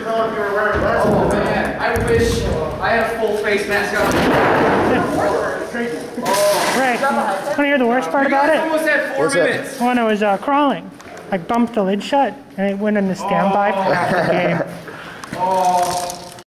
Oh man, I wish I had a full face mask on. Rick, want to hear the worst part about it? Almost had 4 minutes. When I was crawling, I bumped the lid shut and it went into standby for half the game.